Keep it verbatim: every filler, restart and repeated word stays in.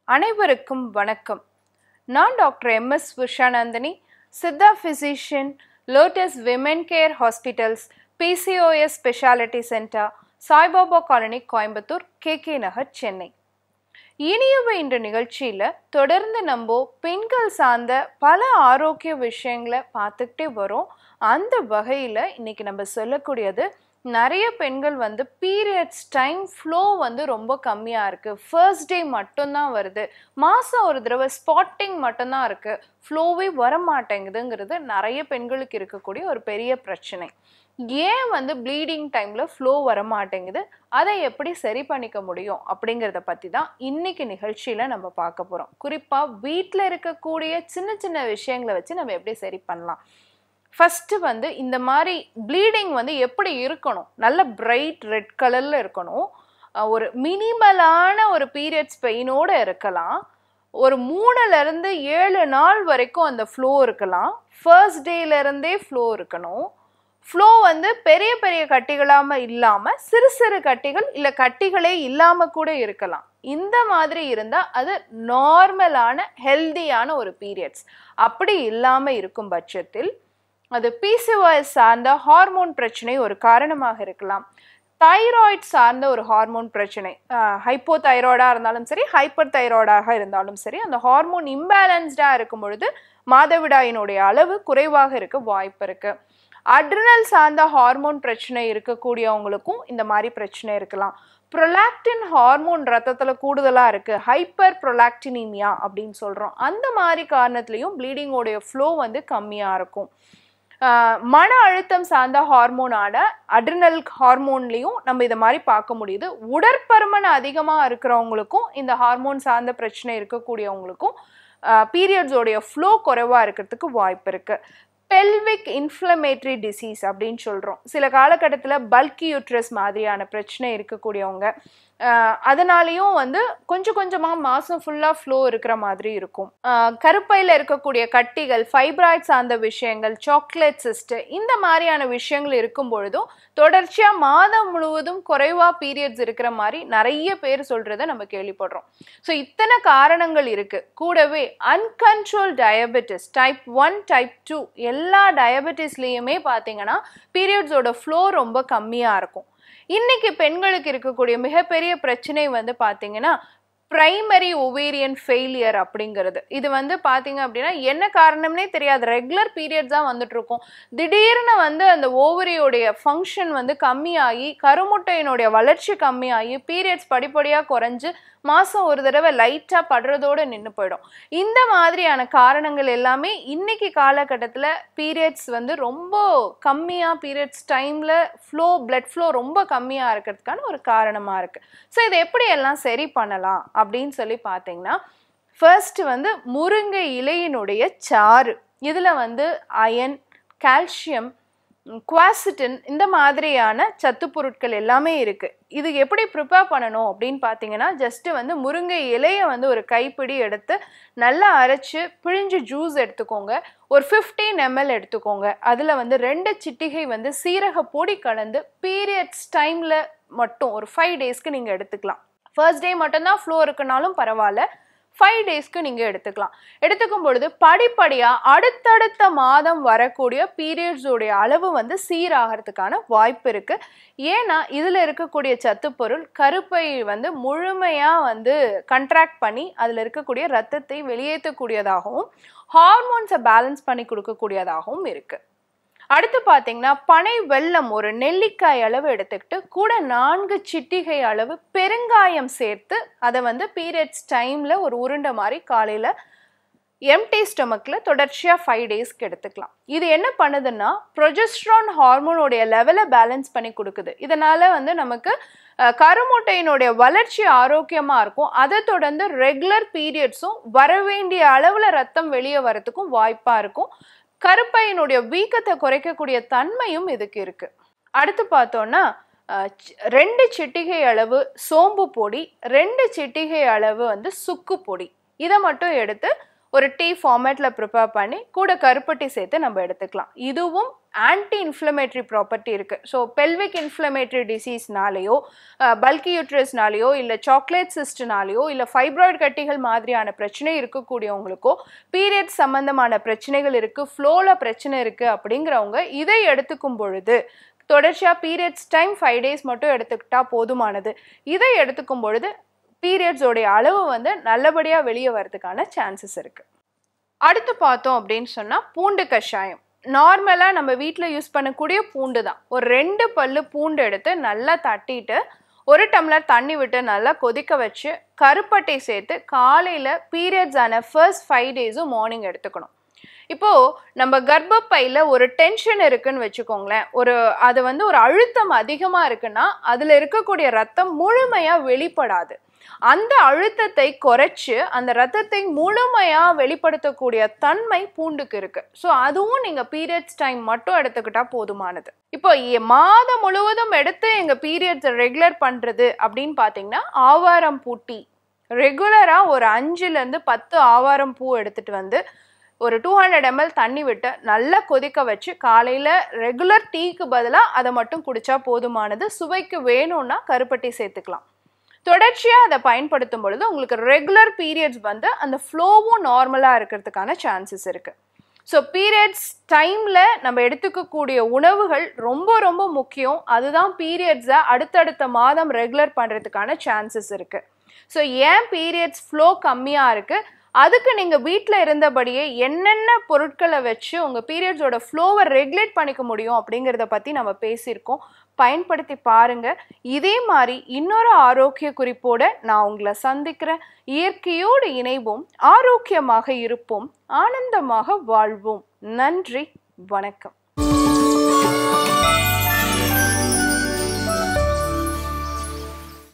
அனைவருக்கும் வணக்கம். நான் doctor M S Ushanandhini, Siddha physician, lotus women care hospitals, P C O S speciality centre, Saibaba colony, Coimbatore, K K Nagar, Chennai. இனியவை என்ற நிகழ்ச்சியில் தொடர்ந்து நம்ம பெண்கள் சார்ந்த பல ஆரோக்கிய விஷயங்களை பார்த்துக்கிட்டே வரோம். அந்த வகையில் இன்னைக்கு நம்ம சொல்லக்கூடியது, நிறைய பெண்கள் வந்து பீரியட்ஸ் டைம் ஃப்ளோ வந்து ரொம்ப கம்மியாக இருக்குது, ஃபர்ஸ்ட் டே மட்டும்தான் வருது, மாதம் ஒரு தடவை ஸ்பாட்டிங் மட்டும்தான் இருக்குது, ஃப்ளோவே வரமாட்டேங்குதுங்கிறது நிறைய பெண்களுக்கு இருக்கக்கூடிய ஒரு பெரிய பிரச்சனை. ஏன் வந்து ப்ளீடிங் டைமில் ஃப்ளோ வரமாட்டேங்குது, அதை எப்படி சரி பண்ணிக்க முடியும் அப்படிங்கிறத பற்றி தான் இன்றைக்கி நிகழ்ச்சியில் நம்ம பார்க்க போகிறோம். குறிப்பாக வீட்டில் இருக்கக்கூடிய சின்ன சின்ன விஷயங்களை வச்சு நம்ம எப்படி சரி பண்ணலாம். ஃபஸ்ட்டு வந்து இந்த மாதிரி ப்ளீடிங் வந்து எப்படி இருக்கணும், நல்ல பிரைட் ரெட் கலரில் இருக்கணும், ஒரு மினிமலான ஒரு பீரியட்ஸ் பெயினோடு இருக்கலாம், ஒரு மூணுலேருந்து ஏழு நாள் வரைக்கும் அந்த ஃப்ளோ இருக்கலாம், ஃபர்ஸ்ட் டேலேருந்தே ஃப்ளோ இருக்கணும், ஃப்ளோ வந்து பெரிய பெரிய கட்டிகளாமல் இல்லாமல் சிறு சிறு கட்டிகள் இல்லை கட்டிகளே இல்லாமல் கூட இருக்கலாம். இந்த மாதிரி இருந்தால் அது நார்மலான ஹெல்தியான ஒரு பீரியட்ஸ். அப்படி இல்லாமல் இருக்கும் பட்சத்தில் அது பி சி ஓ எஸ் சார்ந்த ஹார்மோன் பிரச்சனை ஒரு காரணமாக இருக்கலாம், தைராய்டு சார்ந்த ஒரு ஹார்மோன் பிரச்சனை, ஹைப்போ தைராய்டாக இருந்தாலும் சரி, ஹைப்பர் தைராய்டாக இருந்தாலும் சரி, அந்த ஹார்மோன் இம்பேலன்ஸ்டாக இருக்கும் பொழுது மாதவிடாயினுடைய அளவு குறைவாக இருக்க வாய்ப்பு இருக்குது. அட்ரினல் சார்ந்த ஹார்மோன் பிரச்சனை இருக்கக்கூடியவங்களுக்கும் இந்த மாதிரி பிரச்சனை இருக்கலாம். ப்ரொலாக்டின் ஹார்மோன் ரத்தத்தில் கூடுதலாக இருக்குது, ஹைப்பர் ப்ரொலாக்டினிமியா அப்படின்னு சொல்கிறோம். அந்த மாதிரி காரணத்துலேயும் ப்ளீடிங்கோடைய ஃப்ளோ வந்து கம்மியாக இருக்கும். மன அழுத்தம் சார்ந்த ஹார்மோனான அட்ரினல் ஹார்மோன்லேயும் நம்ம இதை மாதிரி பார்க்க முடியுது. உடற்பருமன் அதிகமாக இருக்கிறவங்களுக்கும் இந்த ஹார்மோன் சார்ந்த பிரச்சனை இருக்கக்கூடியவங்களுக்கும் பீரியட்ஸோடைய ஃப்ளோ குறைவாக இருக்கிறதுக்கு வாய்ப்பு இருக்குது. பெல்விக் இன்ஃப்ளமேட்டரி டிசீஸ் அப்படின்னு சொல்கிறோம். சில காலகட்டத்தில் பல்கி யூட்ரஸ் மாதிரியான பிரச்சனை இருக்கக்கூடியவங்க, அதனாலேயும் வந்து கொஞ்சம் கொஞ்சமாக மாதம் ஃபுல்லாக ஃப்ளோ இருக்கிற மாதிரி இருக்கும். கருப்பையில் இருக்கக்கூடிய கட்டிகள், ஃபைப்ராய்ட் சார்ந்த விஷயங்கள், சாக்லேட் சிஸ்ட், இந்த மாதிரியான விஷயங்கள் இருக்கும் பொழுதும் தொடர்ச்சியாக மாதம் முழுவதும் குறைவாக பீரியட்ஸ் இருக்கிற மாதிரி நிறைய பேர் சொல்கிறத நம்ம கேள்விப்படுறோம். ஸோ இத்தனை காரணங்கள் இருக்குது. கூடவே uncontrolled diabetes type one type two எல்லா டயபெட்டிஸ்லேயுமே பார்த்தீங்கன்னா பீரியட்ஸோட ஃப்ளோ ரொம்ப கம்மியாக இருக்கும். இன்னைக்கு பெண்களுக்கு இருக்கக்கூடிய மிகப்பெரிய பிரச்சனை வந்து பார்த்தீங்கன்னா பிரைமரி ஒவேரியன் ஃபெயிலியர் அப்படிங்கிறது. இது வந்து பார்த்தீங்க அப்படின்னா என்ன காரணம்னே தெரியாது, ரெகுலர் பீரியட்ஸ் தான் வந்துட்டு இருக்கும். திடீர்னு வந்து அந்த ஓவரியோடைய ஃபங்க்ஷன் வந்து கம்மியாகி, கருமுட்டையினுடைய வளர்ச்சி கம்மியாகி, பீரியட்ஸ் படிப்படியாக குறைஞ்சு மாதம் ஒரு தடவை லைட்டாக படுறதோடு நின்று போயிடும். இந்த மாதிரியான காரணங்கள் எல்லாமே இன்னைக்கு காலகட்டத்தில் பீரியட்ஸ் வந்து ரொம்ப கம்மியாக, பீரியட்ஸ் டைமில் ஃப்ளோ பிளட் ஃப்ளோ ரொம்ப கம்மியாக இருக்கிறதுக்கான ஒரு காரணமாக இருக்குது. ஸோ இதை எப்படி எல்லாம் சரி பண்ணலாம் அப்படின்னு சொல்லி பார்த்தீங்கன்னா, ஃபர்ஸ்ட் வந்து முருங்கை இலையினுடைய சாறு, இதில் வந்து அயன், கால்சியம், குவாசிட்டின், இந்த மாதிரியான சத்து பொருட்கள் எல்லாமே இருக்குது. இது எப்படி ப்ரிப்பேர் பண்ணணும் அப்படின்னு பார்த்தீங்கன்னா, ஜஸ்ட்டு வந்து முருங்கை இலையை வந்து ஒரு கைப்பிடி எடுத்து நல்லா அரைச்சி பிழிஞ்சு ஜூஸ் எடுத்துக்கோங்க. ஒரு ஃபிஃப்டீன் எம்எல் எடுத்துக்கோங்க. அதில் வந்து ரெண்டு சிட்டிகை வந்து சீரக பொடி கலந்து பீரியட்ஸ் டைமில் மட்டும் ஒரு ஃபைவ் டேஸ்க்கு நீங்கள் எடுத்துக்கலாம். ஃபர்ஸ்ட் டே மட்டும்தான் ஃப்ளோ இருக்குனாலும் பரவாயில்ல, ஃபைவ் டேஸ்க்கு நீங்கள் எடுத்துக்கலாம். எடுத்துக்கும் பொழுது படிப்படியாக அடுத்தடுத்த மாதம் வரக்கூடிய பீரியட்ஸோடைய அளவு வந்து சீராகிறதுக்கான வாய்ப்பு இருக்குது. ஏன்னா இதில் இருக்கக்கூடிய சத்துப்பொருள் கருப்பை வந்து முழுமையாக வந்து கண்ட்ராக்ட் பண்ணி அதில் இருக்கக்கூடிய ரத்தத்தை வெளியேற்றக்கூடியதாகவும் ஹார்மோன்ஸை பேலன்ஸ் பண்ணி கொடுக்கக்கூடியதாகவும் இருக்குது. அடுத்து பார்த்தீங்கன்னா பனை வெல்லம் ஒரு நெல்லிக்காய் அளவு எடுத்துக்கிட்டு கூட நான்கு சிட்டிகை அளவு பெருங்காயம் சேர்த்து அதை வந்து பீரியட்ஸ் டைமில் ஒரு உருண்டை மாதிரி காலையில் எம்டி ஸ்டொமக்கில் தொடர்ச்சியாக ஃபைவ் டேஸ்க்கு எடுத்துக்கலாம். இது என்ன பண்ணுதுன்னா ப்ரொஜெஸ்ட்ரான் ஹார்மோனுடைய லெவலை பேலன்ஸ் பண்ணி கொடுக்குது. இதனால் வந்து நமக்கு கருமுட்டையினுடைய வளர்ச்சி ஆரோக்கியமாக இருக்கும். அதை தொடர்ந்து ரெகுலர் பீரியட்ஸும் வர வேண்டிய அளவில் ரத்தம் வெளியே வரத்துக்கும் வாய்ப்பாக இருக்கும். கருப்பையினுடைய வீக்கத்தை குறைக்கக்கூடிய தன்மையும் இதுக்கு இருக்கு. அடுத்து பார்த்தோம்னா ரெண்டு சிட்டிகை அளவு சோம்பு பொடி, ரெண்டு சிட்டிகை அளவு வந்து சுக்கு பொடி, இதை மட்டும் எடுத்து ஒரு டீ ஃபார்மேட்டில் ப்ரிப்பேர் பண்ணி கூட கருப்பட்டி சேர்த்து நம்ம எடுத்துக்கலாம். இதுவும் ஆன்டி இன்ஃப்ளமேட்டரி ப்ராப்பர்ட்டி இருக்குது. ஸோ பெல்விக் இன்ஃப்ளமேட்டரி டிசீஸ்னாலேயோ பல்கி யூட்ரஸ்னாலேயோ இல்லை சாக்லேட் சிஸ்ட்னாலேயோ இல்லை ஃபைப்ராய்டு கட்டிகள் மாதிரியான பிரச்சனை இருக்கக்கூடியவங்களுக்கோ பீரியட்ஸ் சம்பந்தமான பிரச்சனைகள் இருக்குது, ஃப்ளோவில் பிரச்சனை இருக்குது அப்படிங்கிறவங்க இதை எடுத்துக்கும் பொழுது தொடர்ச்சியாக பீரியட்ஸ் டைம் ஃபைவ் டேஸ் மட்டும் எடுத்துக்கிட்டால் போதுமானது. இதை எடுத்துக்கும் பொழுது பீரியட்ஸோடைய அளவு வந்து நல்லபடியாக வெளியே வரதுக்கான சான்சஸ் இருக்குது. அடுத்து பார்த்தோம் அப்படின்னு சொன்னால் பூண்டு கஷாயம். நார்மலாக நம்ம வீட்டில் யூஸ் பண்ணக்கூடிய பூண்டு தான். ஒரு ரெண்டு பல்லு பூண்டு எடுத்து நல்லா தட்டிட்டு ஒரு டம்ளர் தண்ணி விட்டு நல்லா கொதிக்க வச்சு கருப்பட்டை சேர்த்து காலையில் பீரியட்ஸ் ஆன ஃபர்ஸ்ட் ஃபைவ் டேஸும் மார்னிங் எடுத்துக்கணும். இப்போது நம்ம கர்ப்பப்பையில் ஒரு டென்ஷன் இருக்குன்னு வச்சுக்கோங்களேன், ஒரு அது வந்து ஒரு அழுத்தம் அதிகமாக இருக்குன்னா அதில் இருக்கக்கூடிய ரத்தம் முழுமையாக வெளிப்படாது. அந்த அழுத்தத்தை குறைச்சி அந்த ரத்தத்தை முழுமையாக வெளிப்படுத்தக்கூடிய தன்மை பூண்டுக்கு இருக்கு. ஸோ அதுவும் நீங்கள் பீரியட்ஸ் டைம் மட்டும் எடுத்துக்கிட்டா போதுமானது. இப்போ மாதம் முழுவதும் எடுத்து எங்கள் பீரியட்ஸை ரெகுலர் பண்ணுறது அப்படின்னு பார்த்தீங்கன்னா ஆவாரம் பூ டீ ரெகுலராக ஒரு அஞ்சுலேருந்து பத்து ஆவாரம் பூ எடுத்துகிட்டு வந்து ஒரு டூ ஹண்ட்ரட் எம்எல் தண்ணி விட்டு நல்லா கொதிக்க வச்சு காலையில் ரெகுலர் டீக்கு பதிலாக அதை மட்டும் குடித்தா போதுமானது. சுவைக்கு வேணும்னா கருப்பட்டி சேர்த்துக்கலாம். தொடர்ச்சியாக அதை பயன்படுத்தும் பொழுது உங்களுக்கு ரெகுலர் பீரியட்ஸ் வந்து அந்த ஃப்ளோவும் நார்மலாக இருக்கிறதுக்கான சான்சஸ் இருக்குது. ஸோ பீரியட்ஸ் டைமில் நம்ம எடுத்துக்கக்கூடிய உணவுகள் ரொம்ப ரொம்ப முக்கியம். அதுதான் பீரியட்ஸை அடுத்தடுத்த மாதம் ரெகுலர் பண்ணுறதுக்கான சான்சஸ் இருக்குது. ஸோ ஏன் பீரியட்ஸ் ஃப்ளோ கம்மியாக இருக்குது, அதுக்கு நீங்கள் வீட்டில் இருந்தபடியே என்னென்ன பொருட்களை வச்சு உங்கள் பீரியட்ஸோட ஃப்ளோவை ரெகுலேட் பண்ணிக்க முடியும் அப்படிங்கிறத பற்றி நம்ம பேசியிருக்கோம். பயன்படுத்தி பாருங்கள். இதே மாதிரி இன்னொரு ஆரோக்கிய குறிப்போடு நான் உங்களை சந்திக்கிறேன். இயற்கையோடு இணைவோம், ஆரோக்கியமாக இருப்போம், ஆனந்தமாக வாழ்வோம். நன்றி, வணக்கம்.